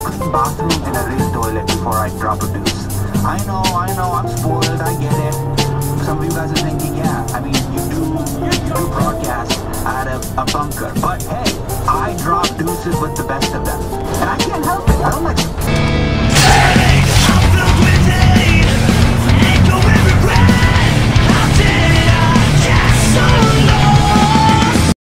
clean bathroom and a raised toilet before I drop a deuce. I know, I'm spoiled, I get it. Some of you guys are thinking, yeah, I mean, you do broadcast out of a bunker. But hey, I drop deuces with the best of them. And I can't help it. I don't like it.